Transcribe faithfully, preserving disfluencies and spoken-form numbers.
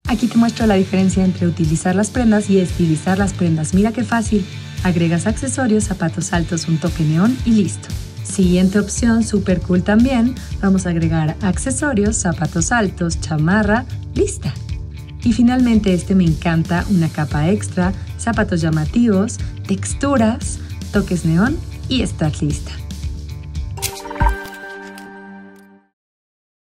Aquí te muestro la diferencia entre utilizar las prendas y estilizar las prendas. Mira qué fácil. Agregas accesorios, zapatos altos, un toque neón y listo. Siguiente opción, súper cool también. Vamos a agregar accesorios, zapatos altos, chamarra, lista. Y finalmente este me encanta, una capa extra, zapatos llamativos, texturas, toques neón y estás lista.